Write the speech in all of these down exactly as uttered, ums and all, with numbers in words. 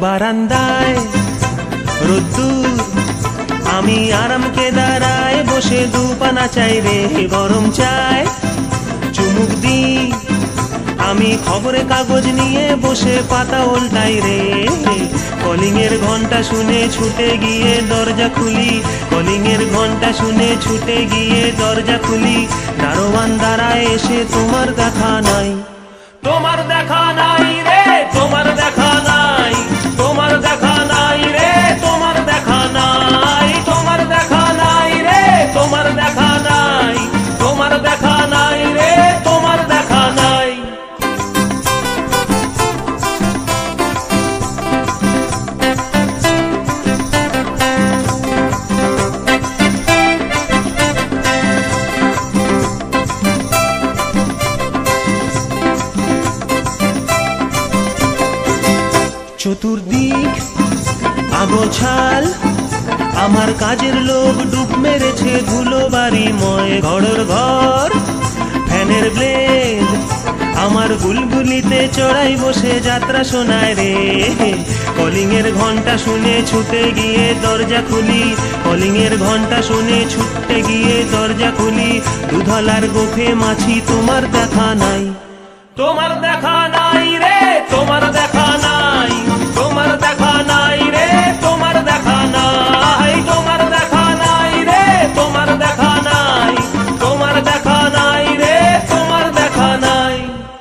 বারান্দায় রোদ্দুর, আমি আরাম কেদারায় বসে দুপানা চাই রে গরম চায় চুমুক দি। আমি খবরের কাগজ নিয়ে বসে পাতা উল্টাই রে, কলিং এর ঘন্টা শুনে ছুটে গিয়ে দরজা খুলি, কলিং এর ঘন্টা শুনে ছুটে গিয়ে দরজা খুলি। দারোয়ান দাঁড়ায় এসে তোমার দেখা নাই, তোমার দেখা নাই রে, তোমার দেখা নাই, তোমার দেখা নাই রে, তোমার দেখা নাই, তোমার দেখা নাই রে, তোমার দেখা নাই, তোমার দেখা নাই রে, তোমার দেখা নাই। চতুর্দিক আগোছাল, আমার কাজের লোক ডুব মেরেছে ধুলো বাড়িময় ঘরের ঘর। ফ্যানের ব্লেড আমার গুলগুলিতে চড়াই বসে যাত্রা শোনায় রে, কলিং এর ঘন্টা শুনে ছুটে গিয়ে দরজা খুলি, কলিং এর ঘন্টা শুনে ছুটে গিয়ে দরজা খুলি। দুধলার গোফে মাছি তোমার দেখা নাই, তোমার দেখা নাই রে, তোমার দেখা নাই, তোমার দেখা নাই রে, তোমার দেখা নাই, তোমার দেখা নাই রে, তোমার দেখা নাই, তোমার দেখা নাই রে, তোমার দেখা নাই।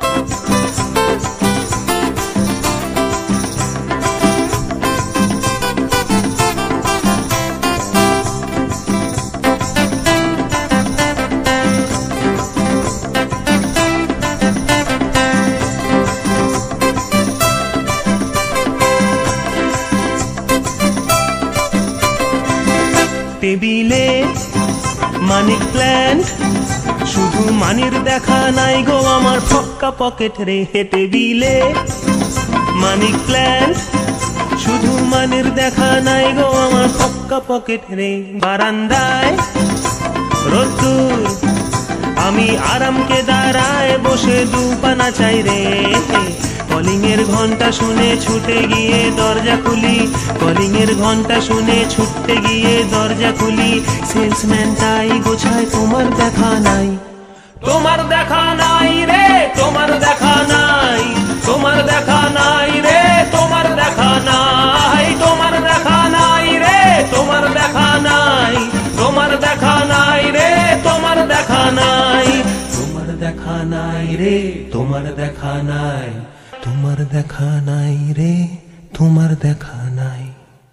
টেবিলে মানিক প্ল্যান্ট, শুধু মানির দেখা নাই গো আমার ফক্কা পকেট রে। টেবিলে মানিক প্ল্যান্ট, শুধু মানির দেখা নাই গো আমার ফক্কা পকেট রে। বারান্দায় রোদ্দুর, আমি আরাম কেদারায় বসে দুপানা চাই রে, কলিং এর ঘন্টা শুনে ছুটে গিয়ে দরজা খুলি, কলিং এর ঘন্টা শুনে ছুটে গিয়ে দরজা খুলি। সেলসম্যান তাই গোছায় তোমার দেখা নাই, তোমার দেখা নাই রে, তোমার দেখা নাই, তোমার দেখা নাই রে, তোমার দেখা নাই, তোমার দেখা নাই রে, তোমার দেখা নাই, তোমার দেখা নাই রে, তোমার দেখা নাই, তোমার দেখা নাই রে, তোমার দেখা নাই, তোমার দেখা নাই রে, তোমার দেখা নাই।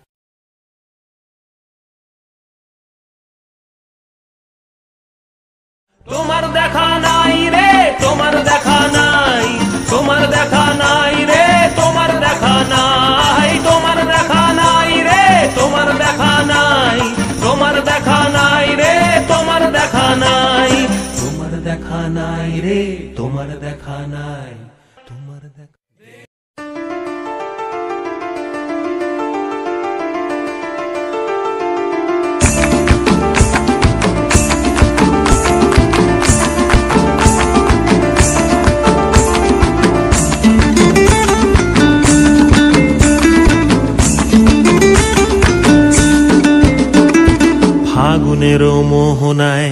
তোমার দেখা নাই রে, তোমার দেখা নাই, তোমার দেখা নাই রে, তোমার দেখা নাই, তোমার দেখা নাই রে, তোমার দেখা নাই, তোমার দেখা নাই রে, তোমার দেখা নাই, তোমার দেখা নাই রে, তোমার দেখা নাই, তোমার দেখা। ফাগুনের মোহনায়,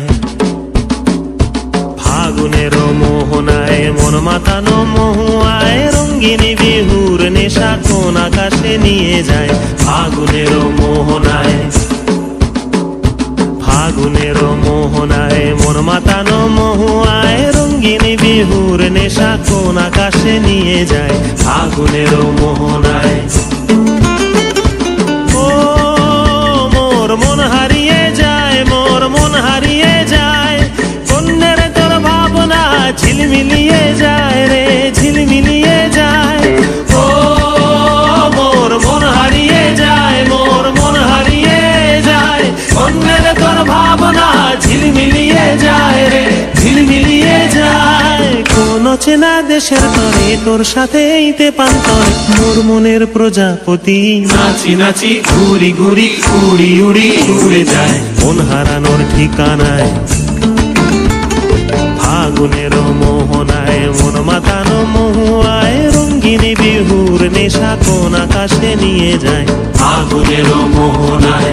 ফাগুনের মোহনায় মন মাতানো মহুয়ায়, রঙিন বিহুর নেশা কোন আকাশে নিয়ে যায়। ফাগুনের মোহনায়, ফাগুনের মোহনায় মন মাতানো মহুয়ায়, রঙিন বিহুর নেশা কোন আকাশে নিয়ে যায়। ফাগুনের মোহনায় ও মোর মন হারিয়ে যায়, মোর মন হারিয়ে যায়, কন্যের তোর ভাবনা ঝিলমিলিয়ে যায় রে, ঝিলমিলিয়ে যায়। ও মোর মন হারিয়ে যায়, মোর মন হারিয়ে যায়, কন্যের তোর ভাবনা ঝিলমিলিয়ে যায় রে, ঝিলমিলিয়ে যায়। কোন চেনা দেশের তরে তোর সাথে এইতে পান্তরে, মোর মনের প্রজাপতি নাচি নাচি ঘুরি ঘুরি উড়ি উড়ি উড়ে যায়, মন হারানোর ঠিকানায়। ফাগুনের মোহনায় মন মাতানো মহুয়ায়, রঙিন বিহুর নেশা কোন আকাশে আকাশে নিয়ে যায় আগুনের মোহনায়।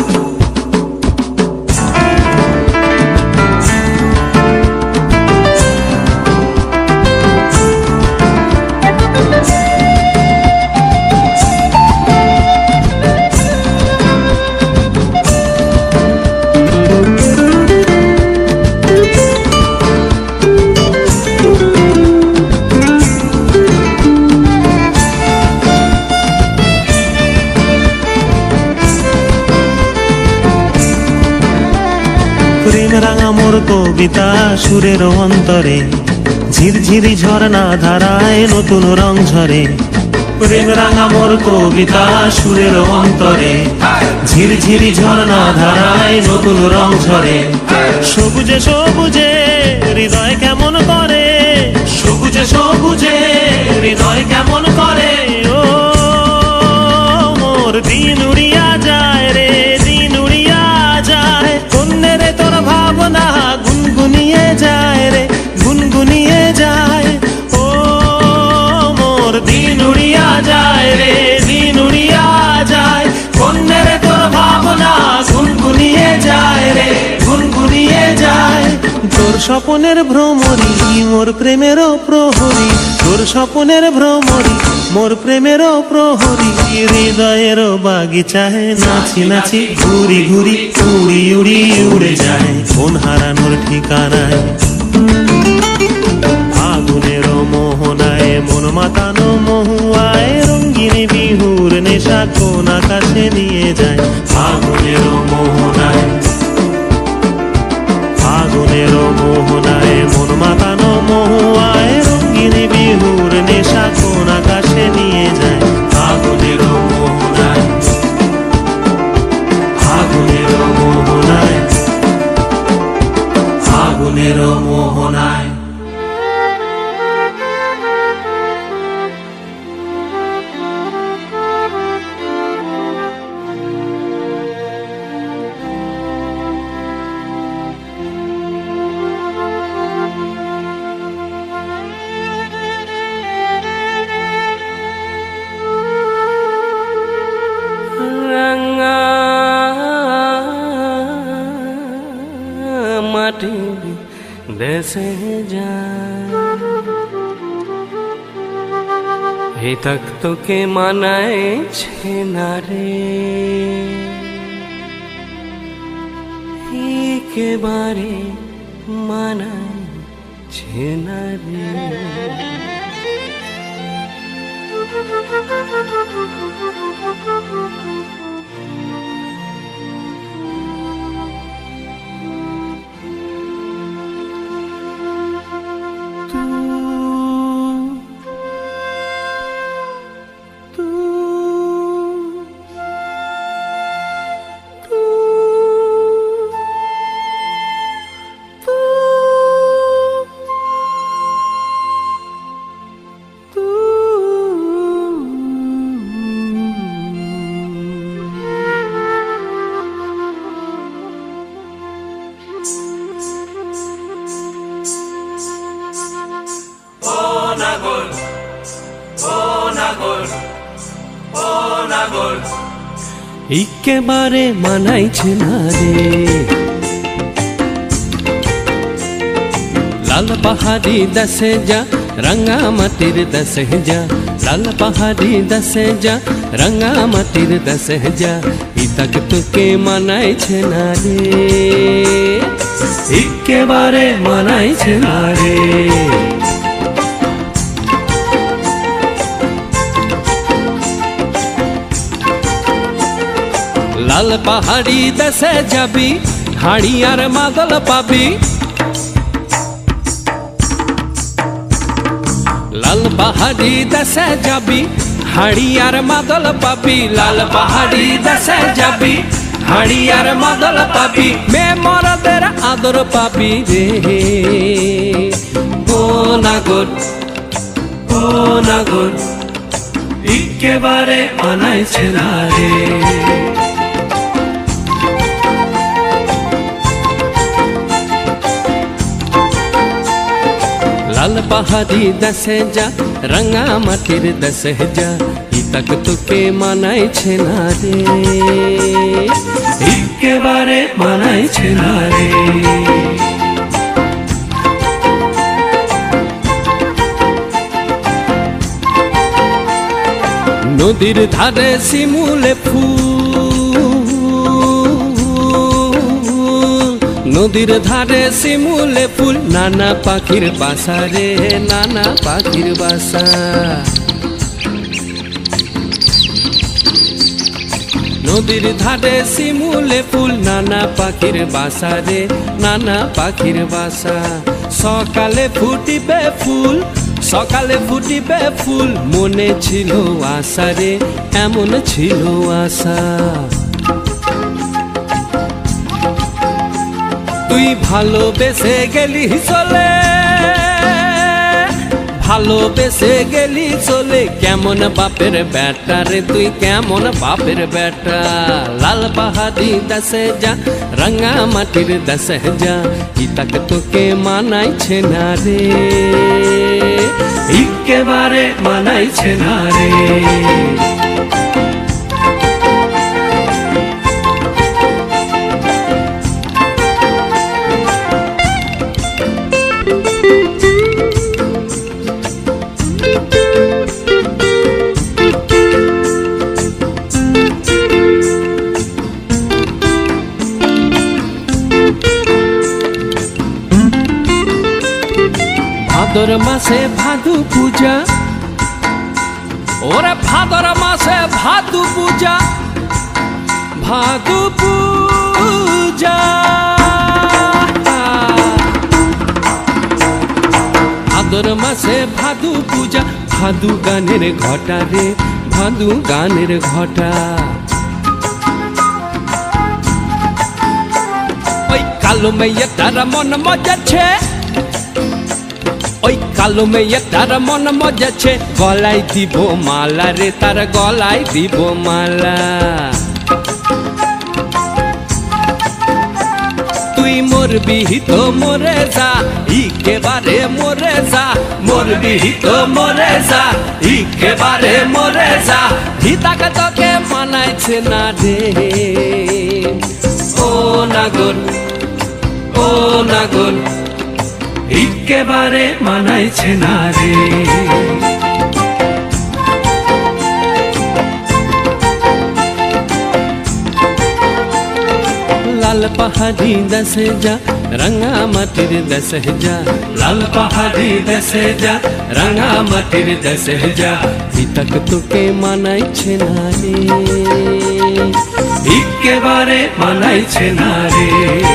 প্রেম রাঙা মোর কবিতা সুরের অন্তরে ঝিরঝিরি ঝর্ণা ধারায় নতুন রং ঝরে। প্রেম রাঙা মোর কবিতা সুরের অন্তরে ঝিরঝিরি ঝর্ণা ধারায় নতুন রং ঝরে। সবুজে সবুজে হৃদয় কেমন করে, সবুজে সবুজে হৃদয় কেমন করে। ও মোর দিন উড়িয়া যায় রে, দিন উড়িয়া যায়। কন্যে রে তোর ভাবনা গুনগুনিয়ে যায় রে, গুনগুনিয়ে যায়। ও মোর দিন উড়িয়া যায় রে, দিন উড়িয়া যায়। কন্যে রে তোর ভাবনা গুনগুনিয়ে যায় রে, গুনগুনিয়ে যায়। তোর স্বপনের ভ্রমরি মোর প্রেমেরও প্রহরী, তোর স্বপনের ভ্রমরি মোর প্রেমেরও প্রহরী। হৃদয়ের বাগিচায় নাচি নাচি ঘুরি ঘুরি উড়ি উড়ি উড়ে যায় মন হারানোর ঠিকানায়। আগুনের মোহনায় মন মাতানো মহুয়ায় রঙ্গিনী বিহুর নেশা কোন আকাশে নিয়ে যায় আগুনের মোহনায়। আগুনের মোহনায় মন মাতানো মহুয়ায় রঙ্গিনী বিহুর নেশা কোন আকাশে নিয়ে যায় আগুনের মোহনায়। আগুনের মোহনায়, আগুনের মোহনায়। দেশে যা হে তক তোকে মানাইছে না রে, একেবারে মানাইছে না রে। একেবারে মানাইছে না রে, লাল পাহাড়ি দশে যা রঙা মাটির দশে যা, লাল পাহাড়ি দশে যা রঙা মাটির দশে যা। ইতক তোকে মানাইছে না রে, একেবারে মানাইছে না রে। লাল পাহাড়ি দেশে যাবি হাড়ি আর মাদল পাবি, লাল পাহাড়ি দেশে যাবি হাড়ি আর মাদল পাবি, লাল পাহাড়ি দেশে যাবি হাড়ি আর মাদল পাবি। মে মরদের আদর পাবি রে, ও নাগর ও নাগর একেবারে মানাইছে না রে। লাল পাহাড়ি দশে যা রঙা মাটির দশে যা, হিতাক তোকে মানাইছে না রে, একেবারে মানাইছে না রে। নদীর ধারে শিমুলে ফুল, নদীর ধারে শিমুলে ফুল, নানা পাখির বাসা রে, নানা পাখির বাসা। নদীর ধারে শিমুলে ফুল, নানা পাখির বাসা রে, নানা পাখির বাসা। সকালে ফুটিবে ফুল, সকালে ফুটিবে ফুল, মনে ছিল আশা রে, এমন ছিল আশা। তুই ভালোবেসে গেলি চলে, ভালোবেসে গেলি চলে, কেমন বাপের বেটা রে তুই, কেমন বাপের বেটা। লাল বাহারি দেশে যা, রাঙা মাটির দেশে যা, হিতাক তোকে মানাইছে না রে, একেবারে মানাইছে না রে। ভাদর মাসে ভাদু পূজা, ওরে ভাদর মাসে ভাদু পূজা, ভাদু পূজা। ভাদর মাসে ভাদু পূজা, ভাদু গানের ঘটা রে, ভাদু গানের ঘটা। ওই কালো মেয়েটার মন মজাচ্ছে, ওই কালো মেয়েটার মন মজাচ্ছে, গলায় দিব মালা রে, তার গলায় দিব মালা। তুই মরবি তো মরে যা, একেবারে মরে যা, মরবি তো মরে যা, একেবারে মরে যা। হিতাক তোকে মানাইছে না রে, ও নাগর, ও নাগর, একেবারে মানাইছে না রে। লাল পাহাড়ি দেশে যা, রাঙা মাটির দেশে যা, লাল পাহাড়ি দেশে যা, রাঙা মাটির দেশে যা, হিতাক তোকে মানাইছে না রে, একেবারে মানাইছে না রে,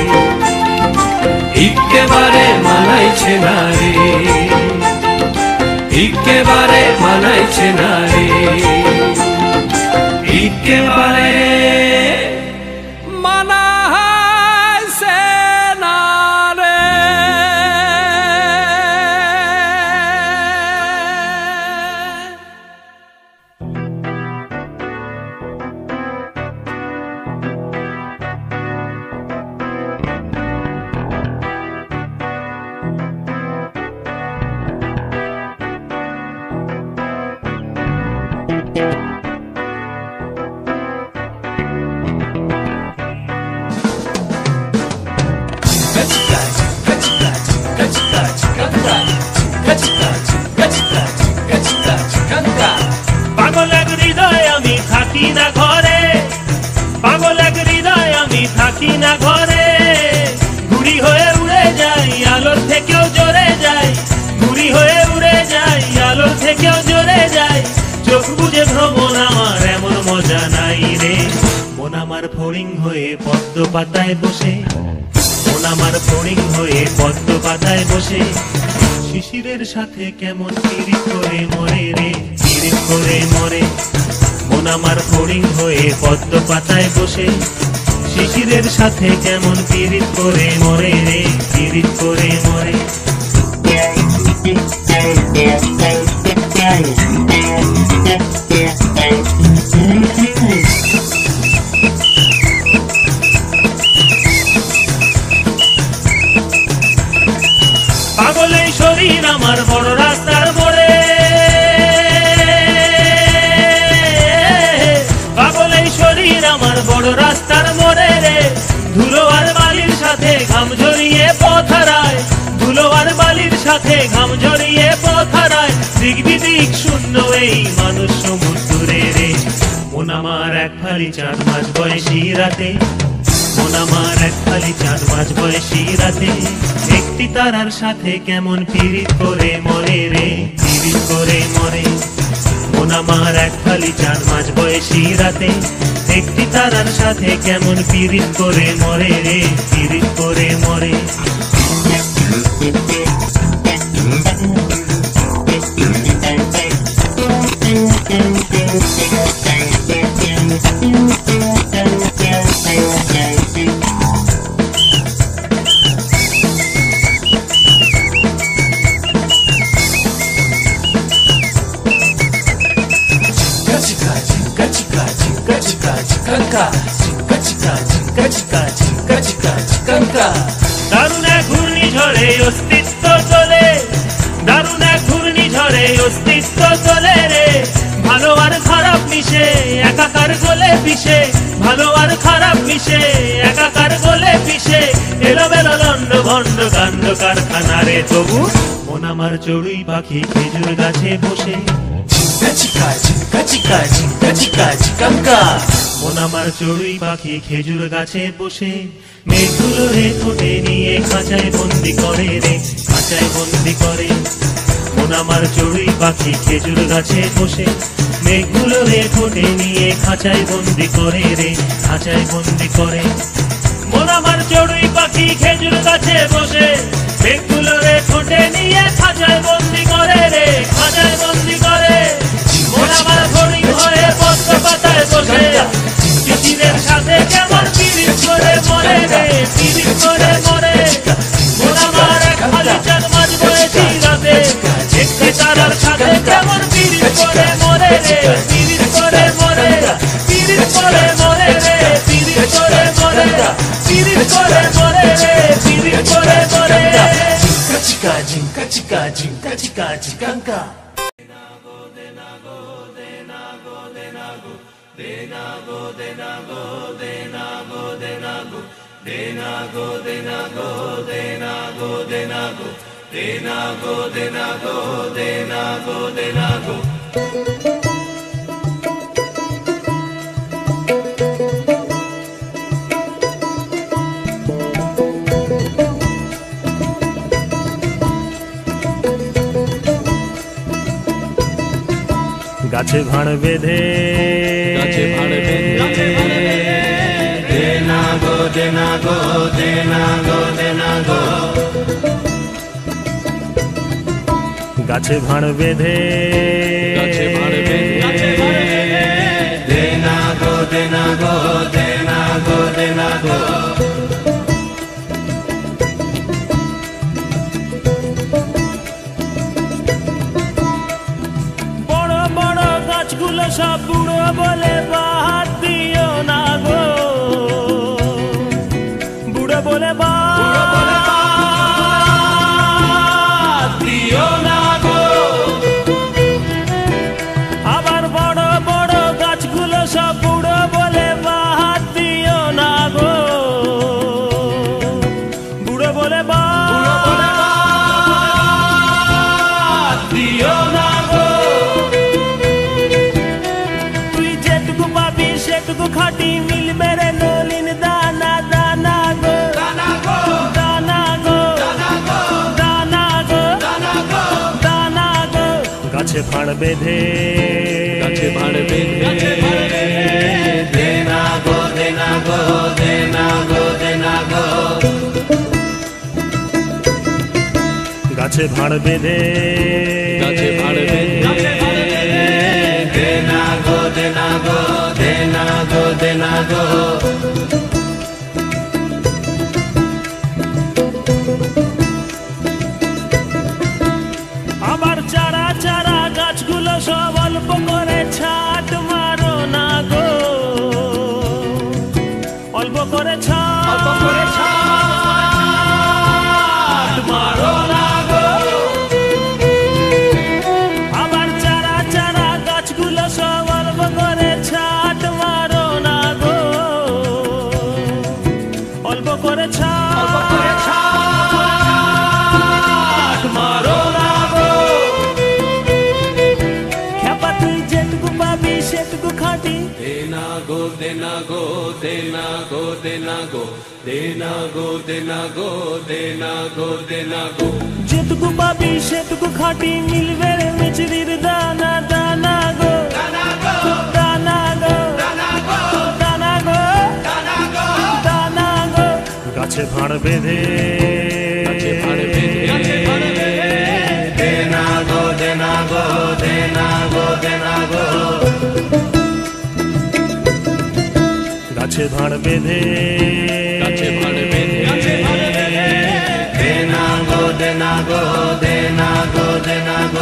একেবারে মানাইছে না রে, একেবারে মানাইছে না রে, একেবারে মানাইছে না রে। পাগল এক হৃদয় আমি থাকি না ঘরে, পাগল এক হৃদয় আমি থাকি না ঘরে। ঘুড়ি হয়ে উড়ে যাই, আলোর থেকেও জোরে যাই, ঘুড়ি হয়ে উড়ে যাই, আলোর থেকেও জোরে যাই। চোখ বুঝে ভ্রমণ আমার এমন মজা নাই রে। মন আমার ফড়িং হয়ে পদ্ম পাতায় বসে, মন আমার ফড়িং হয়ে পদ্ম পাতায় বসে, শিশিরের সাথে কেমন পিরিত করে মরে রে, পিরিত করে মরে। মন আমার ফড়িং হয়ে পদ্ম পাতায় বসে, শিশিরের সাথে কেমন পিরিত করে মরে রে, পিরিত করে মরে। পাগলে শরীর আমার বড় রাস্তার মোড়ে, সাথে ঘাম ঝরিয়ে পথ হারায়, দিক বিদিক শূন্য এই মানুষ সমুদ্রে রে। মন আমার এক ফালি চাঁদ মাঝ বয়সী রাতে, মন আমার এক ফালি চাঁদ মাঝ বয়সী রাতে, একটি তারার সাথে কেমন পীড়িত করে মরে রে, পীড়িত করে মরে। মন আমার এক ফালি চাঁদ মাঝ বয়সী রাতে, একটি তারার সাথে কেমন পীড়িত করে মরে রে, পীড়িত করে মরে। দারুণ এক ঘূর্ণিঝড়ে অস্তিত্ব চলে, দারুণ এক ঘূর্ণিঝড়ে অস্তিত্ব চলে রে। ভালো আর খারাপ মিশে একাকার গলে পিষে, ভালো আর খারাপ মিশে একাকার গলে পিষে, এলোমেলো লন্ড ভন্ড কাণ্ড কারখানা রে। তবু মন আমার চড়ুই পাখি খেজুর গাছে বসে, মন আমার চড়ুই পাখি খেজুর গাছে বসে, মেঘগুলো রে ঠোঁটে নিয়ে খাঁচায় বন্দি করে রে, খাঁচায় বন্দি করে। মন আমার চড়ুই পাখি খেজুর গাছে বসে, মেঘগুলো রে ঠোঁটে নিয়ে খাঁচায় বন্দি করে রে, খাঁচায় বন্দি করে। মন আমার চড়ুই পাখি খেজুর গাছে বসে, মেঘগুলো রে ঠোঁটে নিয়ে খাঁচায় বন্দি করে রে, খাঁচায় বন্দি করে। মন আমার ঘড়ি হয়ে পদ্ম পাতায় বসে, শিশিরের সাথে কেমন পীড়িত করে মরে রে, পীড়িত করে মরে। মন আমার এক ফালি চাঁদ মাঝ বয়সী রাতে, একটি তারার সাথে কেমন পীড়িত করে মরে রে, পীড়িত করে মরে, পীড়িত করে মরে রে, পীড়িত করে মরে, পীড়িত করে মরে রে, পীড়িত করে মরে। Chica, chica, chica, chica, chica, chicanca. গাছে ভাঁড় বেঁধে, গাছে ভাঁড় বেঁধে, দে না গো, দে না গো, দে না গো, দে না গো। গাছে ভাঁড় বেঁধে, গাছে ভাঁড় বেঁধে, দে না গো, দে না গো, দে না গো, দে না গো। বড় বড় গাছগুলো সব বুড়ো বলে বাদ দিও না গো, বুড়ো বলে বাদ দিও না গো। আবার বড় বড় গাছগুলো সব বুড়ো বলে বাদ দিও না গো, বুড়ো বলে বাদ দিও না গো। তুই যেটুকু পাবি সেটুকু খাটি মিলবে রে নলিন দানা, দানা গো, দানা গো, দানা গো, দানা গো, দানা গো, দানা গো। গাছে ভাঁড় বেঁধে, গাছে ভাঁড় বেঁধে, দে না গো, দে না গো, দে না গো, দে না গো। গাছে ভাঁড় বেঁধে, গাছে ভাঁড় বেঁধে, দে না গো, দে না গো, দে না গো, দে না গো। আবার চারা চারা গাছগুলো সব অল্প করে ছাট মারো না গো, অল্প করে ছাট, অল্প করে ছাট মারো না গো। আবার চারা চারা গাছগুলো সব অল্প করে ছাট মারো না গো, অল্প করে ছাট, অল্প করে ছাট মারো খাটি দেনা গো দেনা গো দেনা গো দেনা গো দেনা গো দেনা গো দেনা গো দেনা গো যেটুকু পাবি সেটুকু খাটি মিলবে রে মিচড়ির দানা দানা গো দানা গো দানা গো দানা গো দানা গো দানা গো দানা গো গাছে ভাড় বেঁধে গাছে ভাড় বেঁধে দেনা গো দেনা গো দেনা গো দেনা গো গাছে ভাড় বেঁধে গাছে ভাড় বেঁধে দেনা গো দেনা গো দেনা গো দেনা গো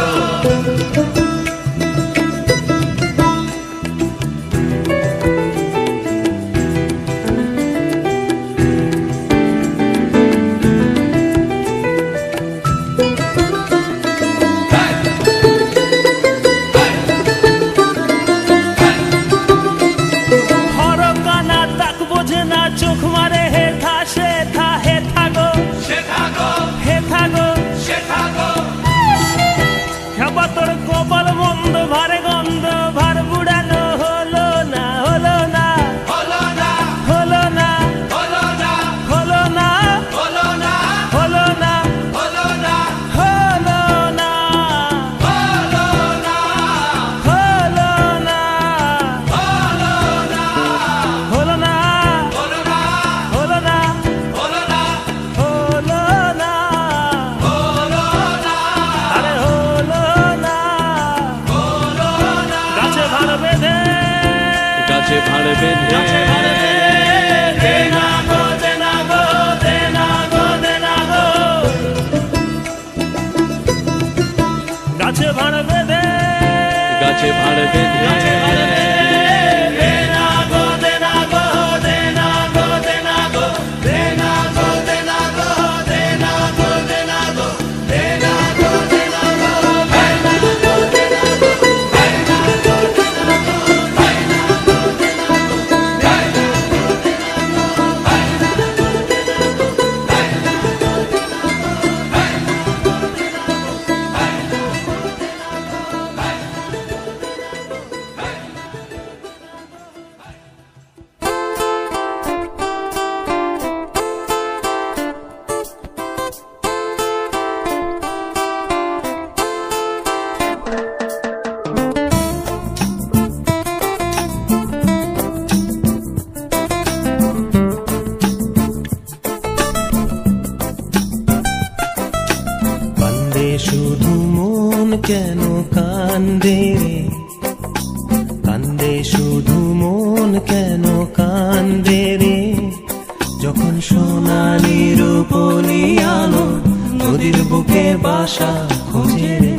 চোখ মারে হে থা সে থা হে থাগো সে থাগো হে থাগো সে থাগো খেপা তোর কপাল মন্দ ভারে গন্ধ ভার বুড়ানো হলো না হলো না হলো না হলো না হলো না হলো না হলো না হলো না হলো না হলো না হলো না হলো না হলো না গাছে ভাড় বেঁধে দেনা গো দেনা গো দেনা গো দেনা গো গাছে ভাড় বেঁধে গাছে ভাড় বেঁধে দেনা গো দেনা গো দেনা গো দেনা গো দেনা গো দেনা গো দেনা গো দেনা গো দেনা গো দেনা শুধু মন কেন কান্দে রে কান্দে শুধু মন কেন কান্দে রে যখন সোনালি রূপলি আলো নদীর বুকে বাসা খোঁজে রে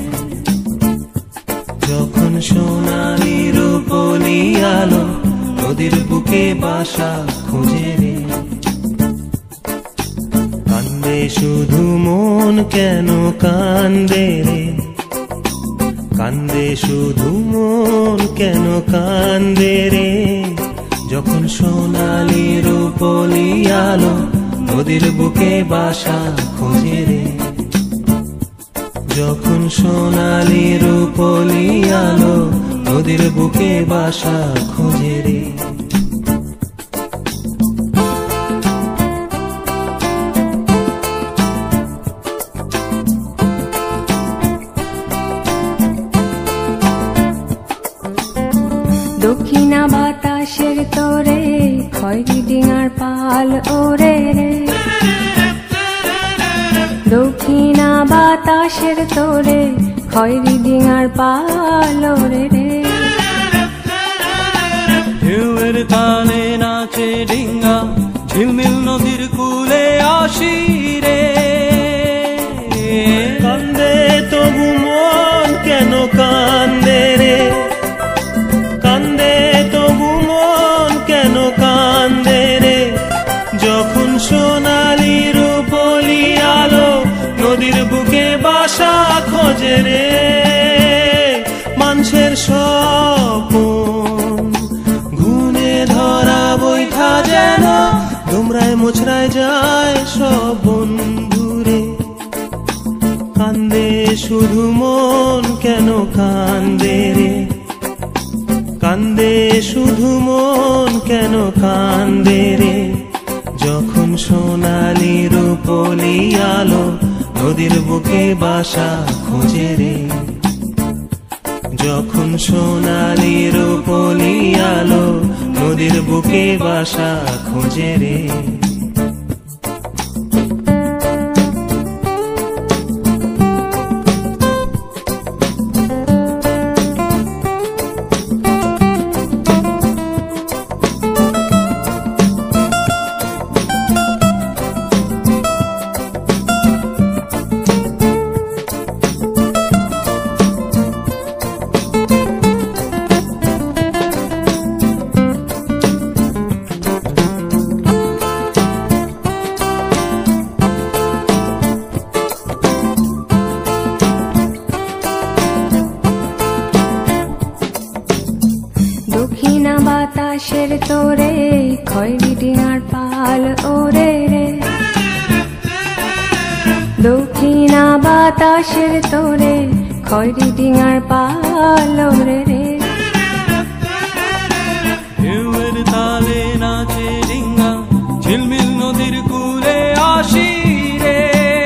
যখন সোনালি রূপলি আলো নদীর বুকে বাসা খোঁজে রে কান্দে শুধু মন কেন কান্দে রে কান্দে শুধু মন কেন কান্দে রে যখন সোনালি রূপলি আলো নদীর বুকে বাসা খোঁজে রে যখন সোনালি রূপলি আলো নদীর বুকে বাসা খোঁজে রে দক্ষিণা বাতাসের তোরে খয়রি ডিঙার পাল ওরে রে দক্ষিণা বাতাসের তোরে খয়রি ডিঙার পাল ওরে রে ঢেউয়ের তালে নাচে ডিঙ্গা ঝিলমিল নদীর কূলে আসি রে কান্দে তবু মন কেন কান্দে রে কান্দে তবু মন কেন কান্দে রে যখন সোনালি রূপলি আলো নদীর বুকে বাসা খোঁজে রে মানুষের স্বপন ঘুনে ধরা বৈঠা যেন তোমরায় মোছরায় যায় সব বন্ধুরে কান্দে শুধু মন কেন কান্দে রে কান্দে শুধু মন কেন কান্দে রে, যখন সোনালি রূপলি আলো নদীর বুকে বাসা খোঁজে রে, যখন সোনালি রূপলি আলো নদীর বুকে বাসা খোঁজে রে। দক্ষিণা বাতাসের তোরে খয়েরি ডিঙার পাল ওরে রে, দক্ষিণা বাতাসের তোরে খয়েরি ডিঙার পাল ওরে রে। ঢেউয়ের তালে নাচে ডিঙ্গা ঝিলমিল নদীর কূলে আসি রে,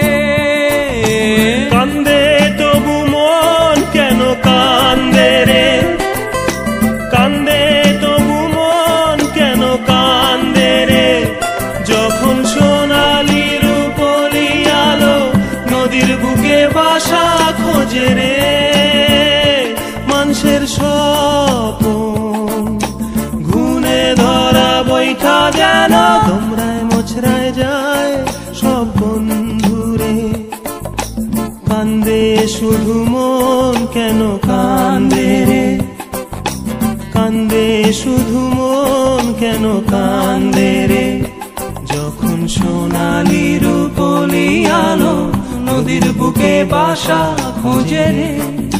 কান্দে তবু মন কেন কান্দে রে, কান্দে তবু মন কেন কান্দে রে, যখন সোনালি রূপলি আলো নদীর বুকে বাসা খোঁজে রে। মানুষের স্বপন ঘুনে ধরা বৈঠা যেন তোমরায় মোছরায় যায় সব বন্ধুরে, কান্দে শুধু মন কেন কান্দে রে, কান্দে শুধু মন কেন কান্দে রে, যখন সোনালি রূপলি আলো নদীর বুকে বাসা খোঁজে রে,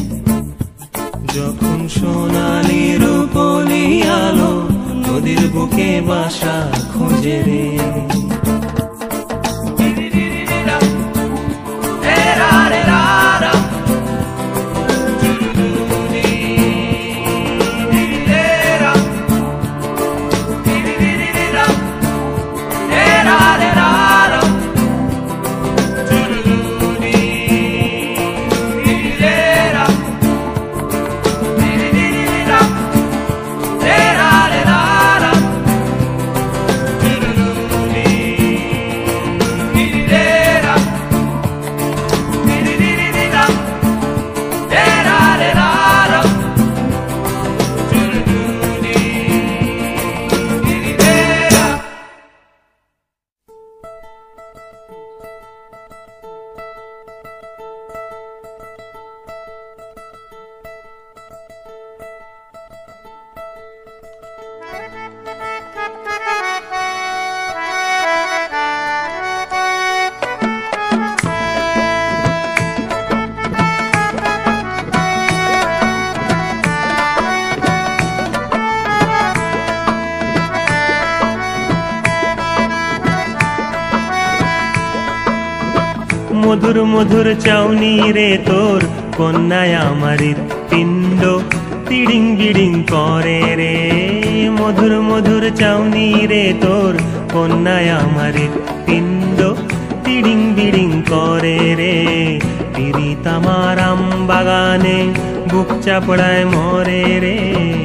যখন সোনালি রূপলি আলো নদীর বুকে বাসা খোঁজে রে। মধুর মধুর চাউনি রে তোর কন্যায় আমার পিণ্ড তিড়িং বিড়িং করে রে, মধুর মধুর চাউনি রে তোর কন্যায় আমার পিণ্ড তিড়িং বিড়িং করে রে, পিরিত আমার আম বাগানে বুক চাপড়ায় মরে রে,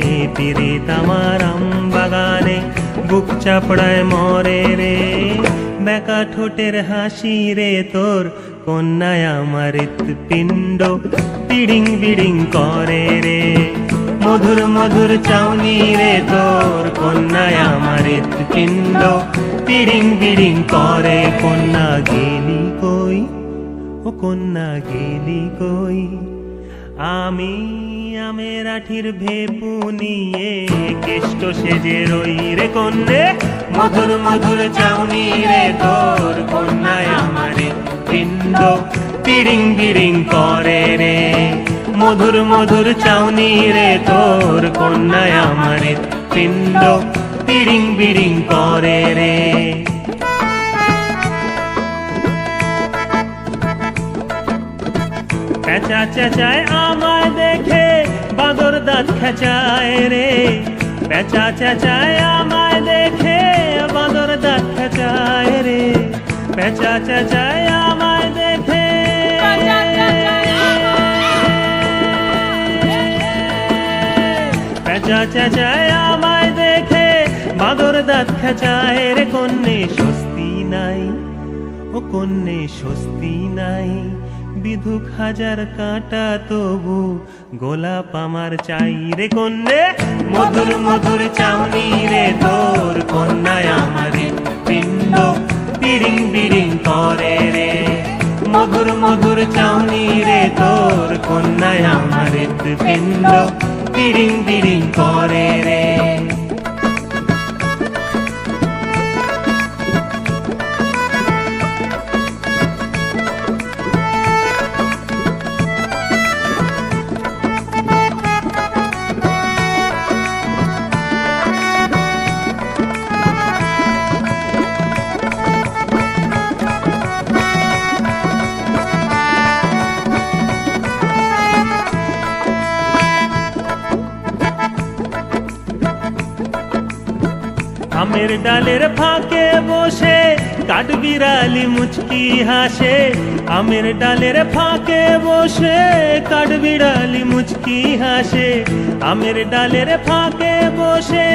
পিরিত আমার আম বাগানে বুক চাপড়ায় মরে রে, বেকা ঠোঁটের হাসি রে তোর কন্যায় আমার পিণ্ড তিড়িং বিড়িং করে রে, মধুর মধুর চাউনি রে তোর কন্যায় আমার পিণ্ড তিড়িং বিড়িং করে। কন্যা গেলি কই ও কন্যা গেলি কই, আমি আমের আঠির ভেপু নিয়ে কেষ্ট সেজে রই রে কন্যে, মধুর মধুর চাউনি রে তোর কন্যায় আমার পিণ্ড তিড়িং বিড়িং করে রে, মধুর মধুর চাউনি রে তোর কন্যায় আমার পিণ্ড তিড়িং বিড়িং করে রে। পেঁচা চেঁচায় আমায় দেখে বাঁদর দাঁত খেঁচায় রে, পেঁচা চেঁচায় আমায় দেখে বাঁদর দাঁত খেঁচায় রে, পেঁচা চেঁচায় আমায় দেখে। পেঁচা চেঁচায় আমায় দেখে বাঁদর দাঁত খেঁচায় রে, কন্যে স্বস্তি নাই, ও কন্যে স্বস্তি নাই, বিধুক হাজার কাঁটা তবু গোলাপ আমার চাই রে, কন্যে মধুর মধুর চাউনি রে তোর, কন্যায় আমার পিণ্ড বিড়িং বিড়িং করে রে, মধুর মধুর চাউনি রে তোর, কন্যায় আমার পিণ্ড বিড়িং বিড়িং করে রে। আমের ডালের ফাঁকে বসে কাঠবিড়ালি মুচকি হাসে, আমের ডালের ফাঁকে বসে কাঠবিড়ালি মুচকি হাসে, আমের ডালের ফাঁকে বসে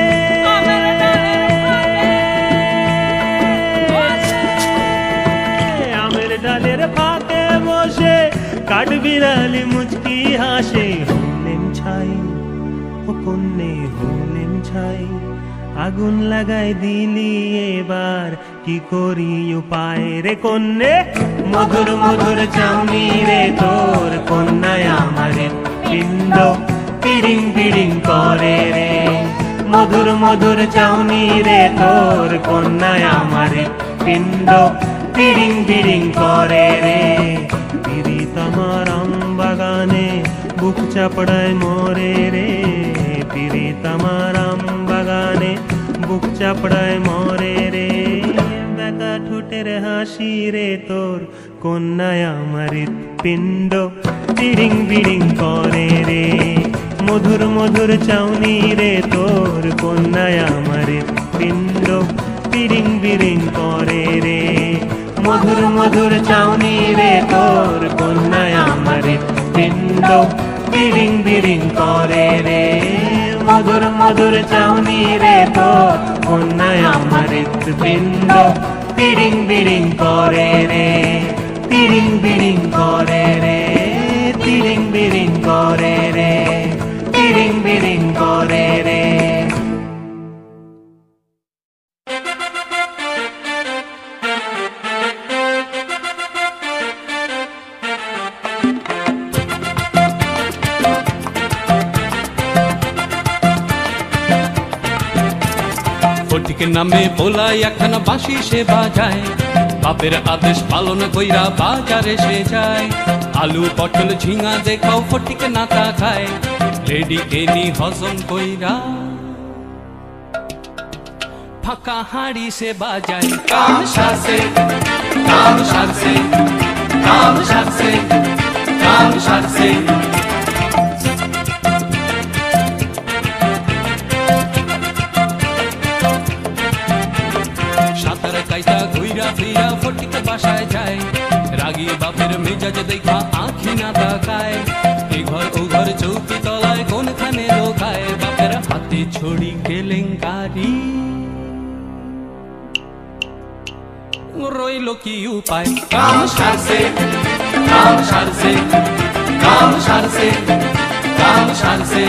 আমের ডালের ফাঁকে বসে কাঠবিড়ালি মুচকি হাসে, হলেন ছাই ও কন্যে হলেন ছাই, আগুন লাগাই দিলি এবার কি করি উপায় রে, কন্যে মধুর মধুর চাউনি রে তোর, কন্যায় আমার পিণ্ড বিড়িং বিড়িং করে রে, মধুর মধুর চাউনি রে তোর, কন্যায় আমার পিণ্ড বিড়িং বিড়িং করে রে। পিরিত আমার আম বাগানে বুক চাপড়ায় মরে রে, পিরিত আমার আম বাগানে বুক চাপড়ায় মরে রে, বেকা ঠোঁটের হাসি রে তোর, কন্যায় আমার পিণ্ড বিড়িং বিড়িং করে রে, মধুর মধুর চাউনি রে তোর, কন্যায় আমার পিণ্ড বিড়িং বিড়িং করে রে, মধুর মধুর চাউনি রে তোর, কন্যায় আমার পিণ্ড বিড়িং বিড়িং করে রে, মধুর মধুর চাউনি রে তোর, কন্যায় আমার পিণ্ড বিড়িং বিড়িং করে রে, বিড়িং বিড়িং করে রে, বিড়িং বিড়িং করে রে, বিড়িং বিড়িং করে রে। ফটিকের নামে বোলাই একখানা বাঁশি সে বাজায়, বাপের আদেশ পালন কইরা বাজারে সে যায়, আলু পটল ঝিঙা দেখাও ফটিকে নাতা খায়, রেডি কেনি হজম কইরা ফাঁকা হাড়ি সে বাজায়, কাম সারছে কাম সারছে কাম সারছে কাম সারছে। সাঁতার কাইটা ঘুইরা ফিরা ফটিকে বাসায় যায়, রাগী বাপের মেজাজ দেখা আঁখি না তাকায়, এ ঘর ও ঘর চৌকি তলায় কোনখানে লোকায়, বাপের হাতে ছড়ি কেলেঙ্কারি রইল কি উপায়, কাম সারছে কাম সারছে কাম সারছে কাম সারছে।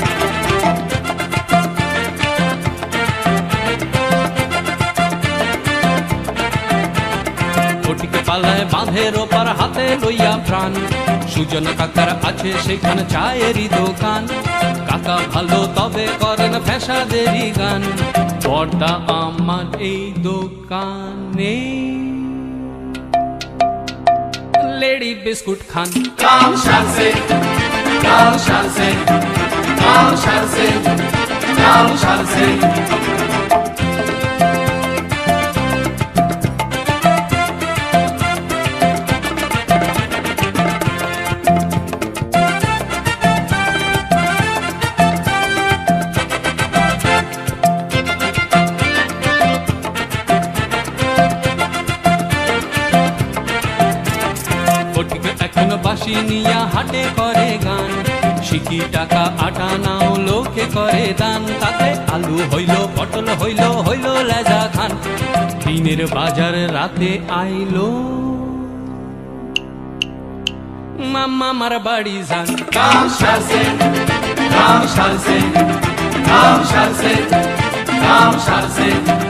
ফটিকে পালায় বাঁধের ওপার হাতে লইয়া প্রাণ, সুজন কাকার আছে সেখানে চায়েরই দোকান, কাকা ভালো তবে করেন ফ্যাসাদেরই গান, পর্দা আমার এই দোকানে লেডি বিস্কুট খান, কাম সারছে কাম সারছে কাম সারছে কাম সারছে। নিয়া হাটে করে গান, শিখি টাকা আটা নাও লোকে করে দান, তাতে আলু হইল পটল হইল হইল লেজা খান, দিনের বাজার রাতে আইলো মাম্মা মার বাড়ি যান। কাম সারছে কাম সারছে কাম সারছে কাম সারছে।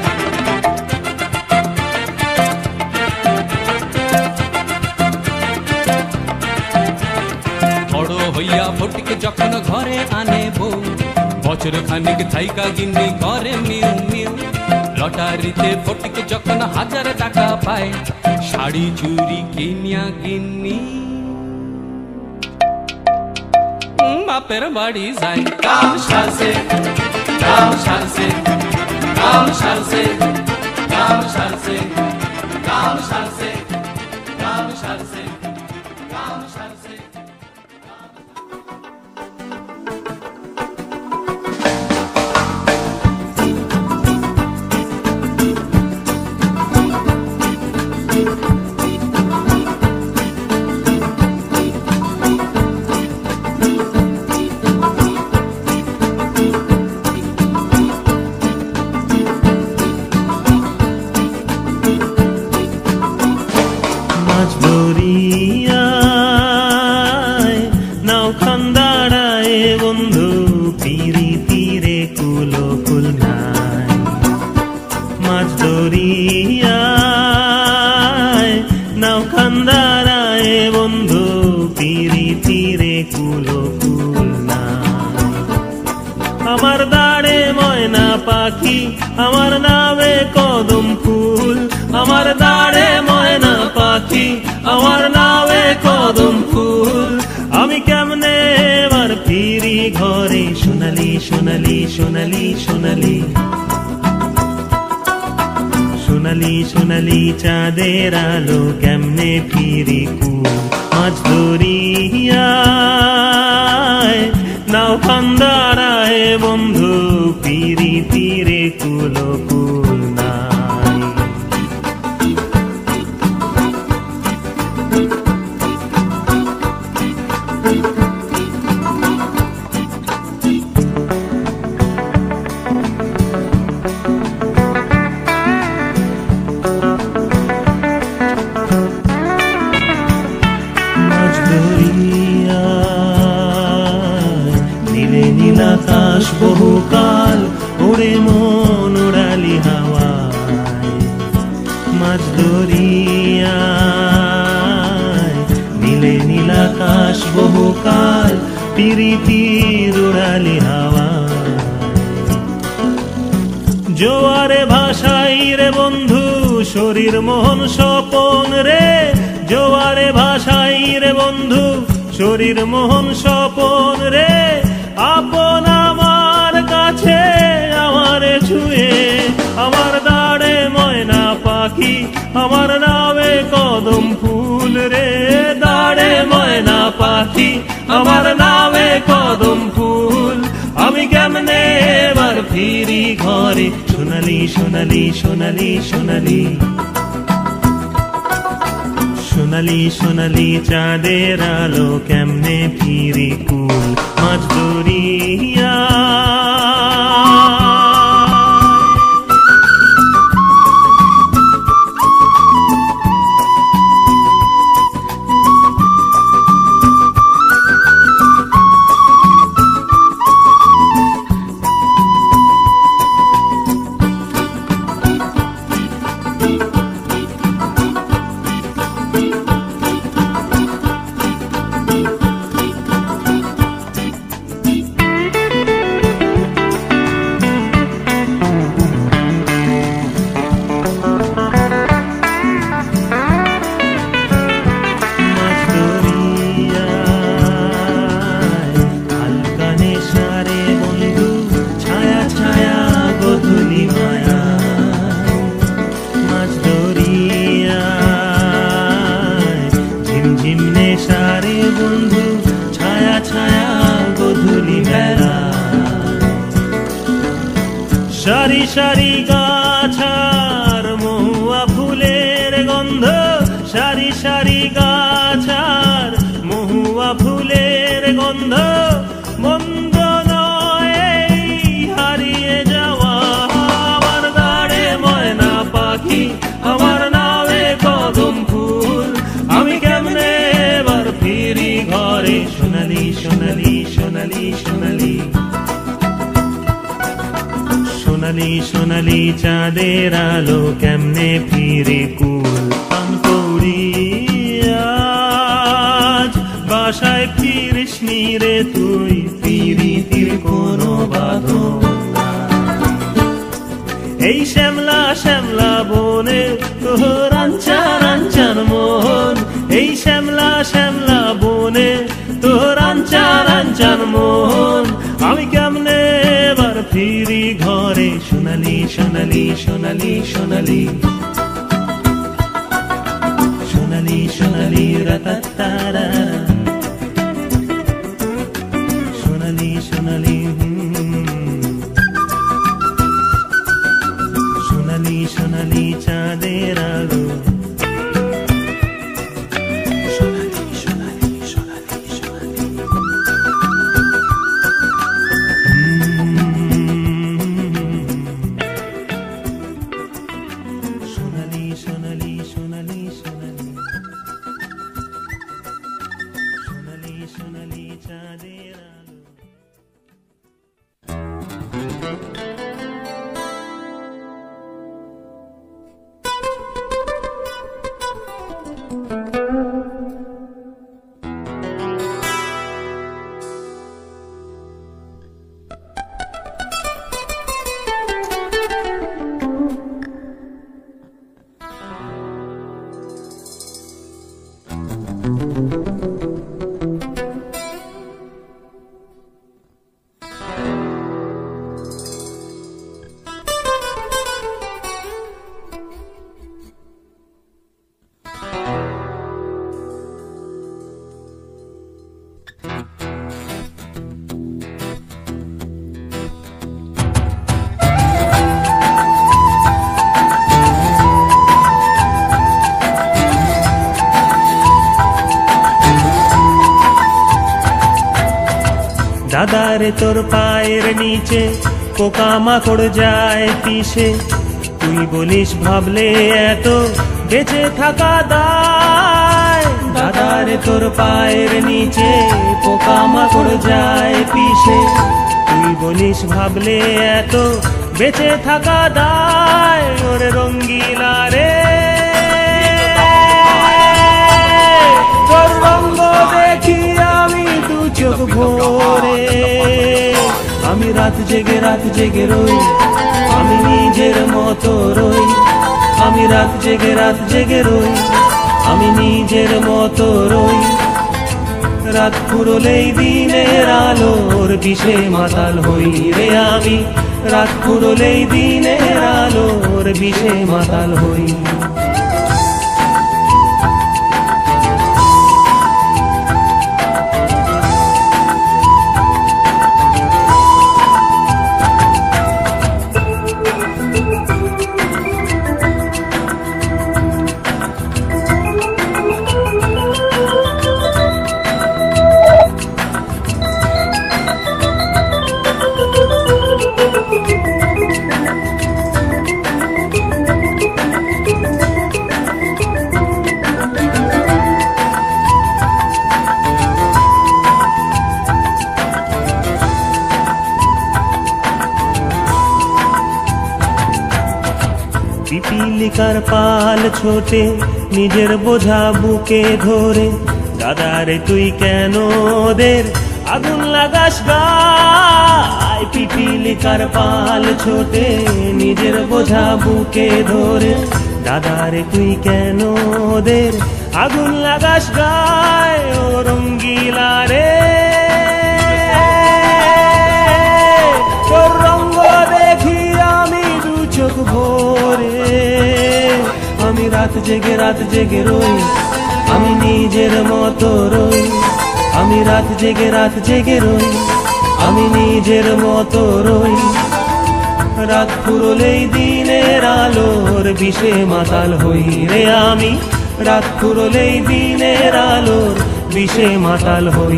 বড় হইয়া ফটিকে যখন ঘরে আনে বউ, বছর খানিক থাইকা গিন্নি করে মিউ মিউ, লটারিতে ফটিকে যখন হাজার টাকা পায়, শাড়ি চুরি কিনিয়া গিন্নি বাপের বাড়ি যায়। কাম সারছে কাম সারছে কাম সারছে কাম সারছে কাম সারছে কাম সারছে কাম সারছে। আমার দাড়ে ময়না পাখি, আমার নামে কদম ফুল, আমার দাড়ে ময়না পাখি, আমার নামে কদম ফুল। আমি কেমনে এবার ফিরি ঘরে, সোনালি সোনালি সোনালি সোনালি সোনালি সোনালি চাঁদের আলো, কেমনে ফিরি কুল। মাছ ধরিয়ায় নাও খান্দারায় বন্ধু, পিরি তীরে কুলো কুল নাই। মাছ ধরিয়া আকাশ বহুকাল ওরে মন উড়ালি হাওয়ায়, মাছ ধরিয়ায় নীলে নীল আকাশ বহুকাল, পিরিতির উড়ালি হাওয়ায়। জোয়ারে ভাসাই রে বন্ধু শরীর মন স্বপন রে, জোয়ারে ভাসাই রে বন্ধু শরীর মোহন স্বপন রে। আপন আমার কাছে আমারে ছুঁয়ে, আমার দাঁড়ে ময়না পাখি, আমার নামে কদম ফুল রে। দাঁড়ে ময়না পাখি, আমার নামে কদম ফুল। আমি কেমনে এবার ফিরি ঘরে, সোনালি সোনালি সোনালি সোনালি সোনালি সোনালি চাঁদের আলো, কেমনে ফিরি কুল। মাছ ধরিয়া সারি সারি গাছার মহুয়া ফুলের গন্ধ, সারি সারি গাছার মহুয়া সোনালি সোনালি চাঁদের আলো কেমনে ফিরে কুল পান করি আজ বাসায় ফিরিস নি রে তুই পিরিতির কোনো বাঁধন এই শ্যামলা শ্যামলা বনে তোর আঞ্চান আঞ্চান মোহন এই শ্যামলা শ্যামলা বনে তোর আঞ্চান আঞ্চান মোহন আমি কেমনে এবার ফিরি ঘরে সোনালি সোনালি সোনালি সোনালি সোনালি সোনালি রাতাতারা সোনালি সোনালি সোনালি সোনালি চাঁদের আলো সোনালি সোনালি সোনালি সোনালি সোনালি সোনালি সোনালি সোনালি সোনালি সোনালি চাঁদের আলো দাদারে তোর পায়ের নিচে পোকা মাকড় যায় পিছে তুই বলিস ভাবলে এত বেঁচে থাকা দায় দাদারে তোর পায়ের নিচে পোকা মাকড় যায় পিছে তুই বলিস ভাবলে এত বেঁচে থাকা দায় ওরে রঙ্গিলা রে তোর রঙ্গ দেখি আমি দু চোখ ভরে আমি রাত জেগে রাত জেগে রই আমি নিজের মতো রই আমি রাত জেগে রাত জেগে রই আমি নিজের মতো রই রাত ফুরলেই দিনের আলোর বিষে মাতাল হই রে আমি রাত ফুরলেই দিনের আলোর বিষে মাতাল হই পিপিলিকার পাল ছোটে নিজের বোঝা বুকে ধরে দাদারে তুই কেন ওদের আগুন লাগাস গায় পিপিলিকার পাল ছোটে নিজের বোঝা বুকে ধরে দাদারে তুই কেন ওদের আগুন লাগাস গায় ও রঙ্গিলা রে তোর রঙ্গ দেখি আমি দু চোখ ভরে আমি রাত জেগে রাত জেগে রই আমি নিজের মতো রই আমি রাত জেগে রাত জেগে রই আমি নিজের মতো রই রাত ফুরলেই দিনের আলোর বিষে মাতাল হই রে আমি রাত ফুরলেই দিনের আলোর বিষে মাতাল হই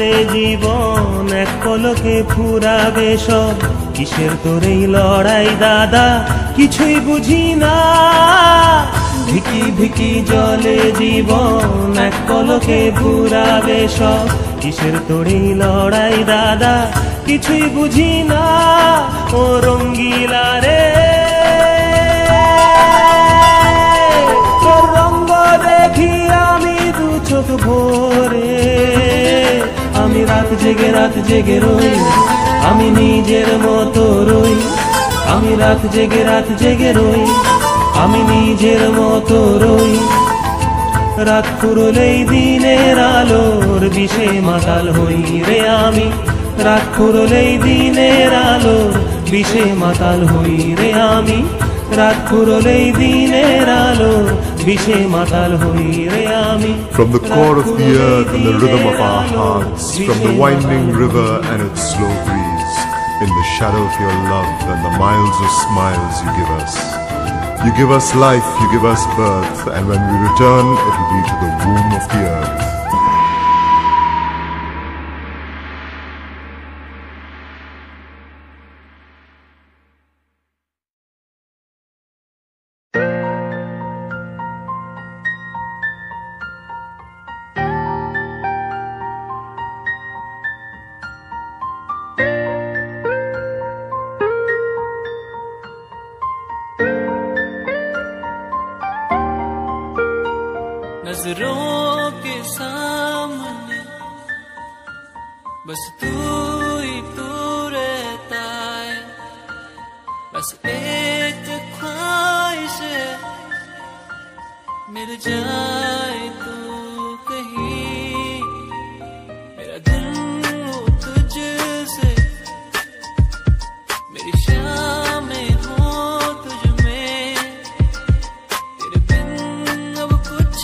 জলে জীবন এক পলকে ফুরাবে সব। কিসের তোর এই লড়াই দাদা কিছুই বুঝি না, ভিকি ভিকি জলে জীবন এক পলকে ফুরাবে সব। কিসের তোর এই লড়াই দাদা কিছুই বুঝি না। ও রঙ্গিলা রে তোর রঙ্গ দেখি আমি দু চোখ ভরে, আমি রাত জেগে রাত জেগে রই, আমি নিজের মতো রই। আমি রাত জেগে রাত জেগে রই, আমি নিজের মতো রই। রাত ফুরলেই দিনের আলোর বিষে মাতাল হই রে আমি, রাত ফুরলেই দিনের আলোর বিষে মাতাল হই রে আমি, রাত ফুরলেই দিনের আলোর বিষে মাতাল হই রে আমি। From the core of the earth and the rhythm of our hearts, from the winding river and its slow breeze, in the shadow of your love and the miles of smiles you give us. You give us life, you give us birth, and when we return, it will be to the womb of the earth. नजरों के सामने बस तू ही तू रहता है, बस एक ख्वाहिश है मिल जाए तू कहीं। मेरा दिल हो तुझसे, मेरी शामें हो तुझ में, तेरे बिन अब कुछ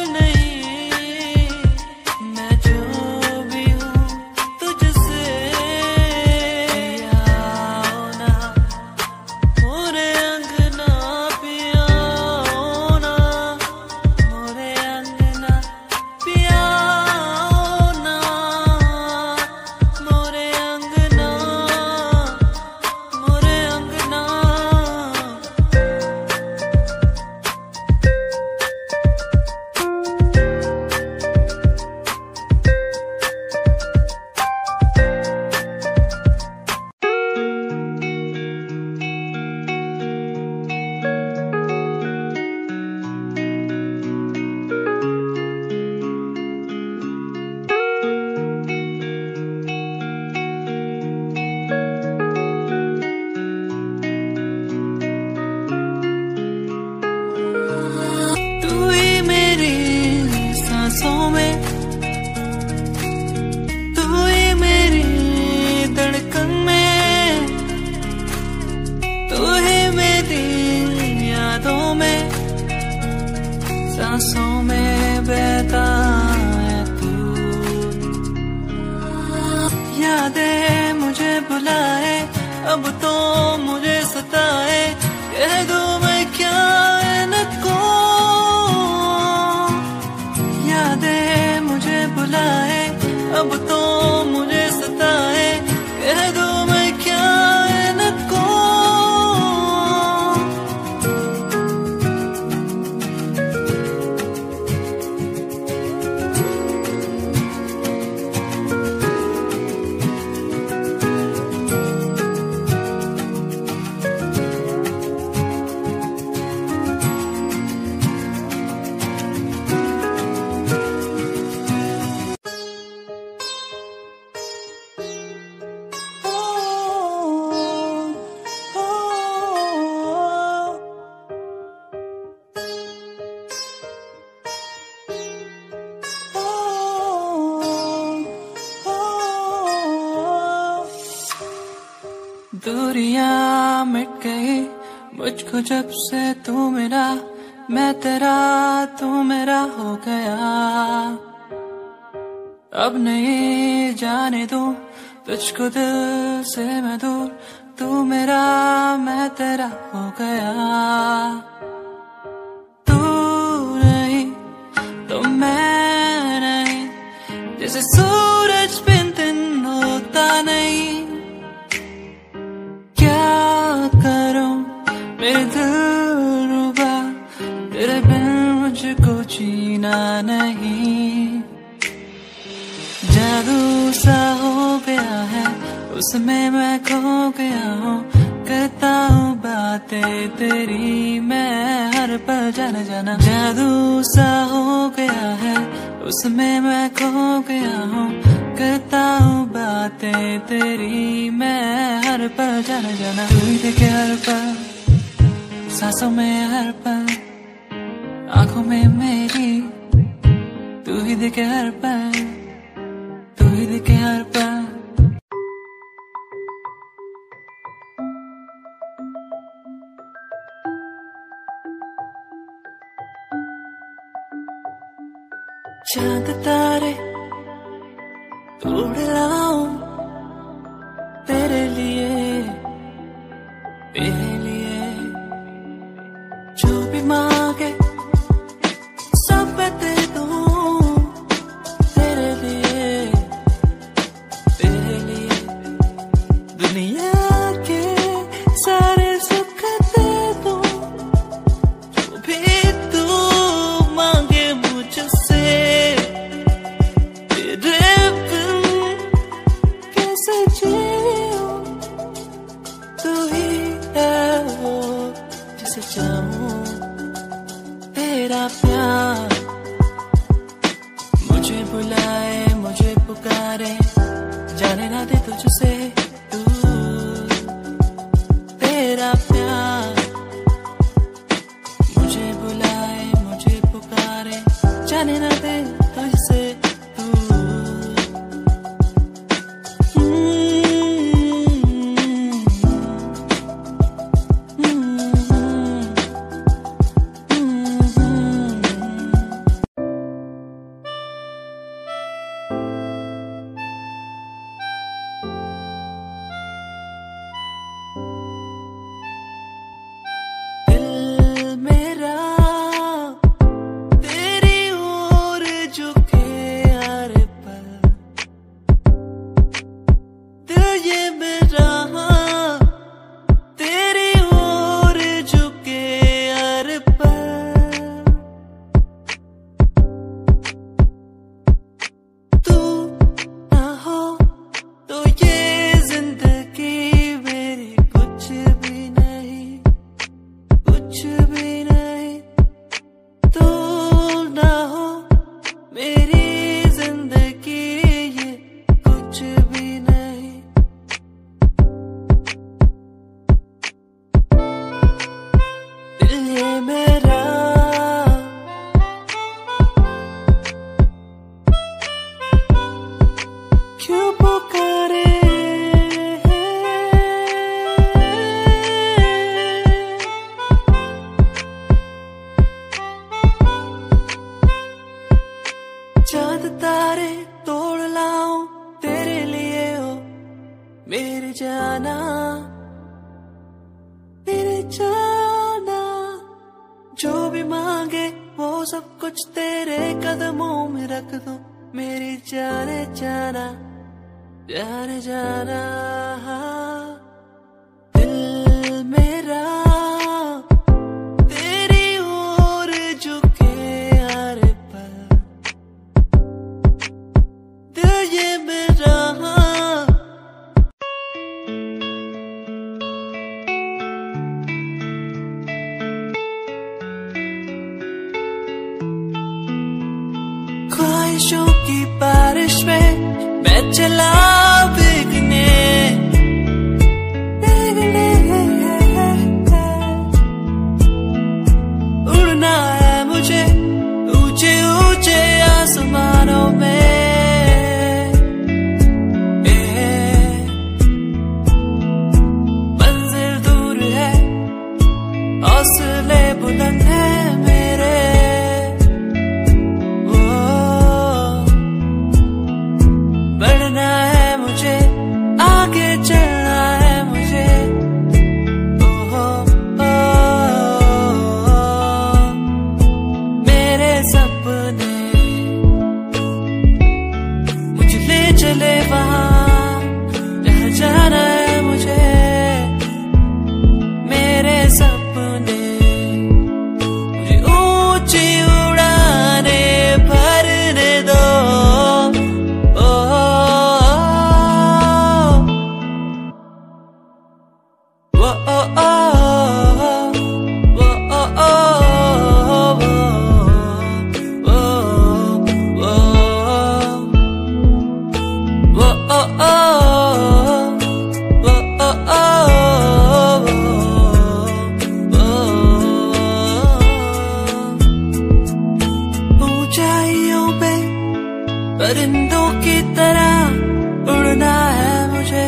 सांसों में बहता है तू। यादें मुझे बुलाए अब तो मुझे सताए, कह दो मैं क्या इनको। यादें मुझे बुलाए अब तो मुझे सताए, कह दो मैं क्या इनको। दूरियां मिट गई मुझको जब से तू मेरा, मैं तेरा तू मेरा हो गया। अब नहीं जाने दूं तुझको दिल से मैं दूर, तू मेरा मैं तेरा हो गया। तू नहीं तो मैं नहीं, जैसे सूरज पे उसमें मैं खो गया हूँ, करता हूँ बातें तेरी मैं हर पल, जाना जाना जादू सा हो गया है, उसमें मैं खो गया हूँ, करता हूँ बातें तेरी मैं हर पल, जाना जाना तू ही देखे हर पल, सांसों में हर पल, आंखों में मेरी, तू ही देखे हर पल, तू ही देखे हर पल। चांद तारे तोड़ लाऊं तेरे लिए, तेरे लिए जो भी मांगे सब मैं दे दूं, तेरे लिए, तेरे लिए दुनिया के सारे सुख दे दूं, जो भी तू मांगे मुझसे, तेरे बिन कैसे जीऊं, तू ही है वो जिसे चाहूं, तेरा प्यार मुझे बुलाए, मुझे पुकारे, जाने ना दे तुझसे दूर, तेरा प्यार मुझे बुलाए, मुझे पुकारे, जाने ना दे तुझसे दूर। दिल मेरा तेरी ओर झुके हर पल, दिल ये मेरा तेरी ओर झुके हर पल, तू ना हो तो ये जिंदगी मेरी कुछ भी नहीं, कुछ भी नहीं, तू ना हो मेरी जिंदगी ये कुछ भी नहीं। दिल ये मेरा क्यों पुकारे, चांद तारे तोड़ लाऊं तेरे लिए हो मेरी जाना, मेरी जाना जो भी मांगे वो सब कुछ तेरे कदमों में रख दूं, मेरी जाने जाना, जाने जाना दिल मेरा तेरी ओर झुके हर पल, दिल ये मेरा ख्वाहिशों की बारिश में मैं चला भीगने, भीगने उड़ना है मुझे ऊंचे ऊंचे आसमानों में, ए, मंजिल दूर है हौसले बुलंद है मेरे, बढ़ना है परिंदों की तरह उड़ना है मुझे।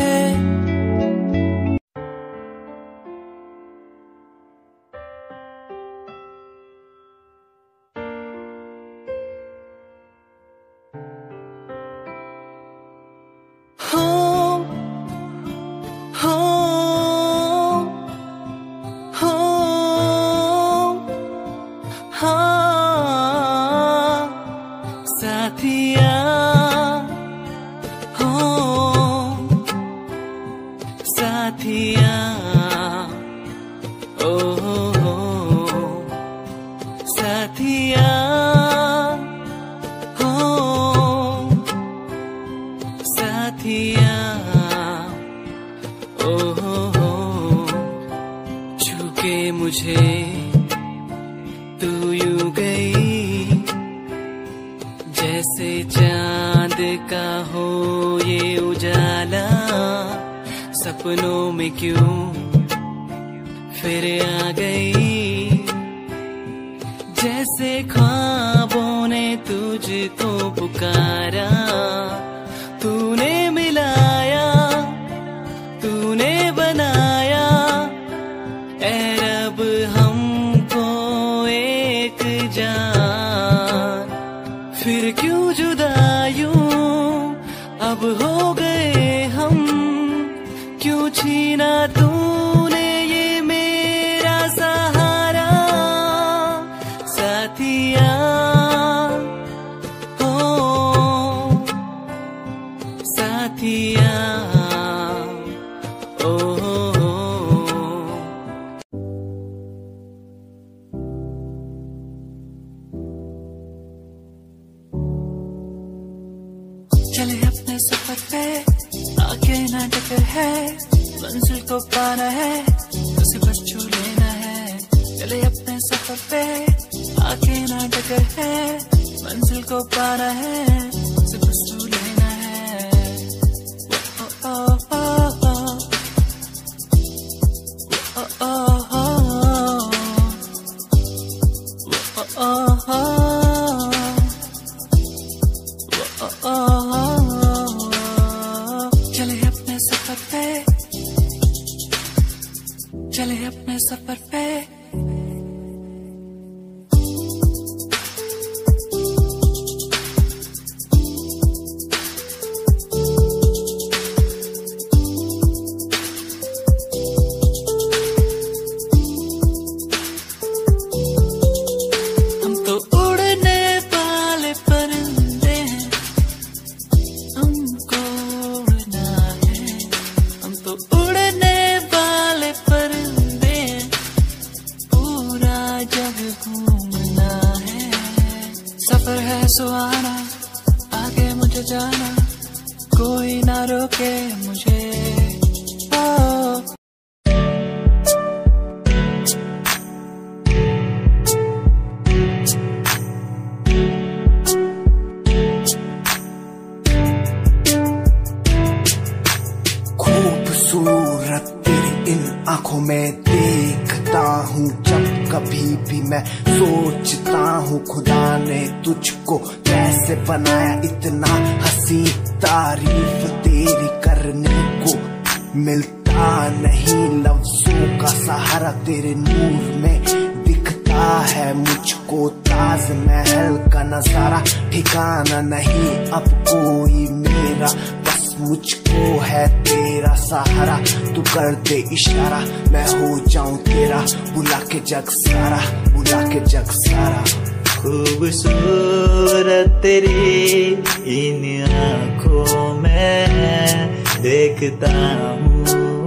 हो हो हो हाँ साथिया हो साथिया ओ हो हो साथिया हो साथिया ओ हो हो छूके मुझे तू यूं गई जैसे चांद का हो ये उजाला, सपनों में क्यों फिर आ गई, जैसे ख्वाबों ने तुझको पुकारा। तूने मिलाया तूने बनाया ऐ रब हमको एक जान, फिर क्यों जुदा यूं अब हो गए हम, क्यों छीना तूने ये मेरा सहारा। साथिया हो साथिया ओ हो हो। चले अपने सफर पे आगे ना टकर है, मंजिल को पाना है उसे बस छू लेना है। चले अपने सफर पे आगे ना टकर है, मंजिल को पाना है उसे बस छू लेना है। ओ ओ ओ ओ ओ ओ ओ ओ ओ ओ चले अपने सफर पे चले अपने सफर पे। हम तो उड़ने वाले परिंदे हैं, हमको उड़ना है। हम तो उड़ने वाले परिंदे हैं, पूरा जग घूमना है। सफर है सुहाना आगे मुझे जाना, कोई ना रोके मुझे। ओ खूबसूरत तेरी इन आंखों में देखता हूँ जब कभी भी मैं सोचता हूँ, खुदा ने तुझको कैसे बनाया इतना हंसी। तारीफ तेरी करने को मिलता नहीं, लफ्जों का सहारा तेरे नूर में दिखता है मुझको। ताज महल का नजारा ठिकाना नहीं अब कोई मेरा, बस मुझको है तेरा सहारा। तू कर दे इशारा मैं हो जाऊं तेरा, बुला के जग सारा बुला के जग सारा। खूबसूरत तेरी इन आँखों में देखता हूँ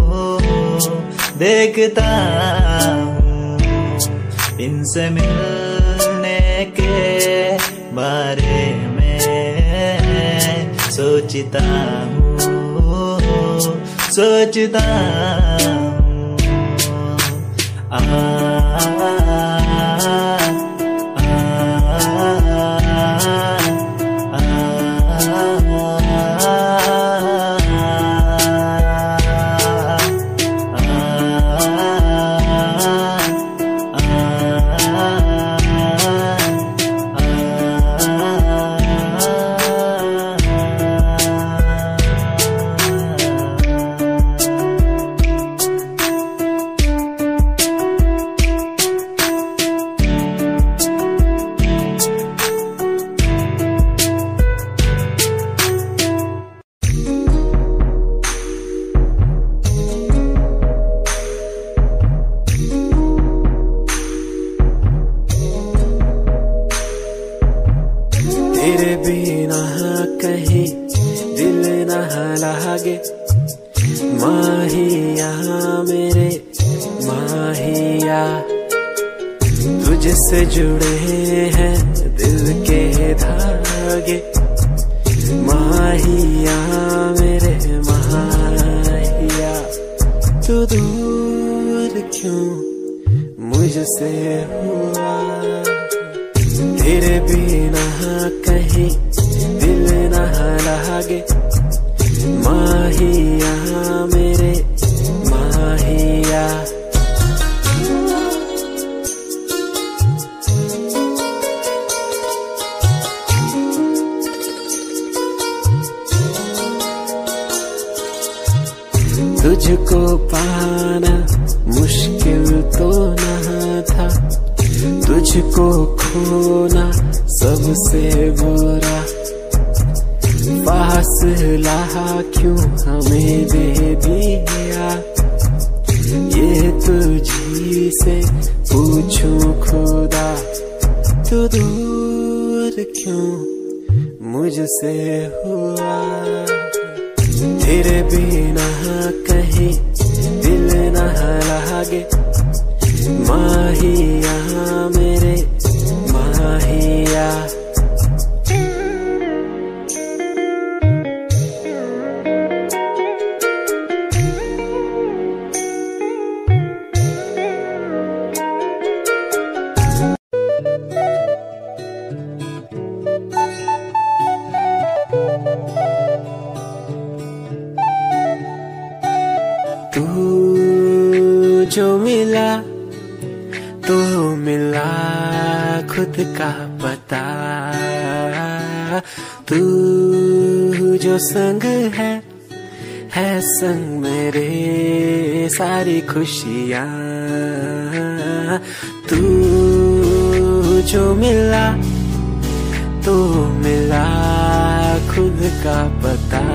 देखता हूँ, इनसे मिलने के बारे में सोचता हूँ सोचता हूँ। माहिया मेरे माहिया, तुझसे जुड़े हैं दिल के धागे। माहिया मेरे माहिया, तू दूर क्यों मुझसे हुआ? तेरे बिना कहीं दिल न लागे। माहिया मेरे माहिया, तुझको पाना मुश्किल तो न था, तुझको खोना सबसे बुरा। फासला क्यों हमें दे दिया, ये तुझी से पूछूं खुदा। तू दूर क्यों मुझसे हुआ? तेरे बिना कहीं दिल न लागे। माहिया मेरे माहिया, जो मिला तो मिला खुद का पता। तू जो संग है है संग मेरे सारी खुशियाँ। तू जो मिला तो मिला खुद का पता।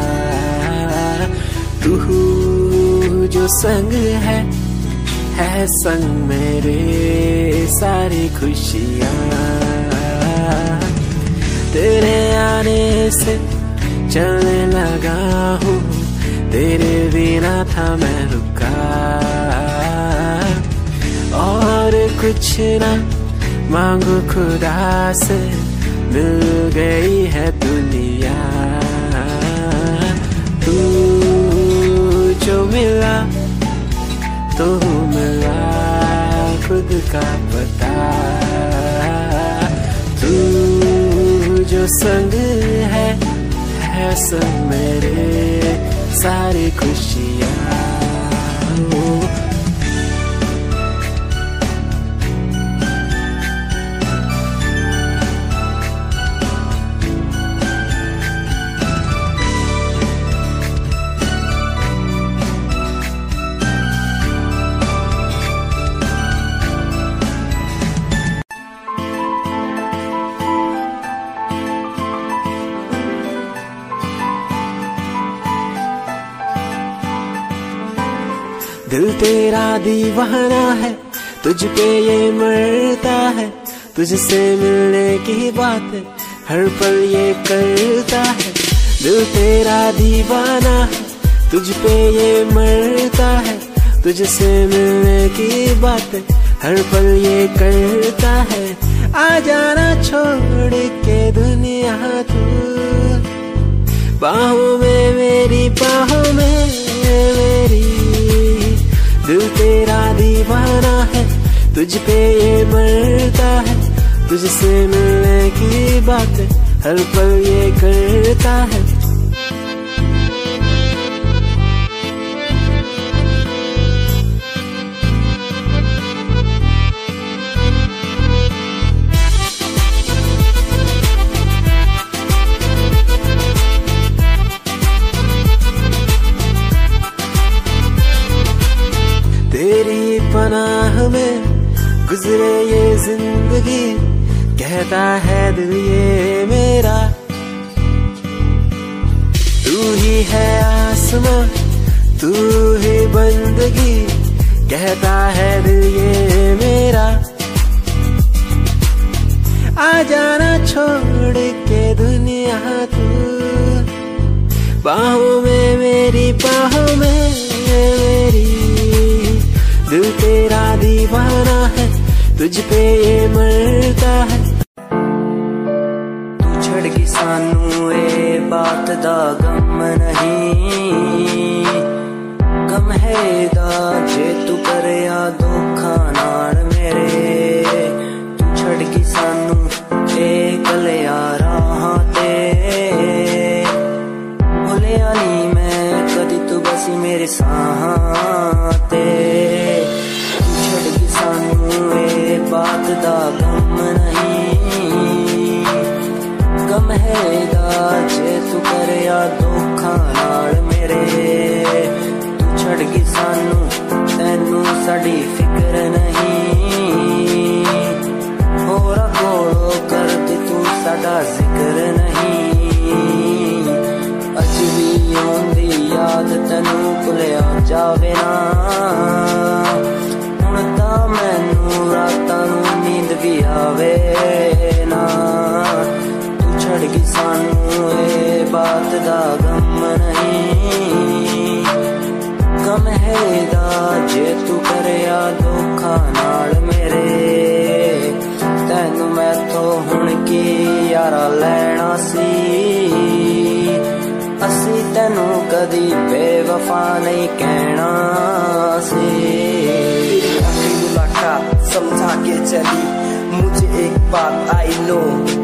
तू जो संग है है संग मेरे सारी खुशियाँ। तेरे आने से चलने लगा हूँ, तेरे बिना था मैं रुका। और कुछ ना मांगू खुदा से, मिल गई है दुनिया। तू जो मिला तो मिला खुद का पता। तू जो संग है है संग मेरे सारी खुशियाँ। दिल तेरा दीवाना है, तुझ पे ये मरता है। तुझसे मिलने की बात हर पल ये करता है। दिल तेरा दीवाना है, तुझ पे ये मरता है। तुझसे मिलने की बात हर पल ये करता है। आ जाना छोड़ के दुनिया तू, बाहों में मेरी बाहों में मेरी। दिल तेरा दीवाना है, तुझ पे ये मरता है, तुझसे मिलने की बातें हर पल ये करता है। तेरी पनाह में गुजरे ये जिंदगी, कहता है दिल ये मेरा। तू ही है आसमां, तू ही बंदगी, कहता है दिल ये मेरा। आ जाना छोड़ के दुनिया तू, बाहों में मेरी बाहों में मेरी। दिल तेरा दीवाना है, तुझ पे ये मरता है। तू छड़ गई सानू ए बात दा गम नहीं, गम है दा जे तू करया धोखा नाल मेरे। तू छड़ गई सानू ए कलिया राहां ते, भुलिया नी मैं कदी तू बसी मेरे साहां ते। बात दा गम नहीं, गम है दा जे तू करया धोखा नाल मेरे। तू छड़ गई सानू, तैनू साडी फिक्र नहीं, होरा कोलो कर दे तू साडा जिक्र नहीं। अज भी आउंदी याद तैनू भुलिया जावे ना, हुण तां मैनू रातां नू नींद भी आवे ना। तू छड़ गई सानू ए बात दा गम नहीं, गम है दा जे तू करया धोखा नाल मेरे। तैनू मैथों हुण की यारा लैना सी, असी तैनू कदी बेवफा नहीं कहना सी। समझा के चली मुझे एक बात आई नो,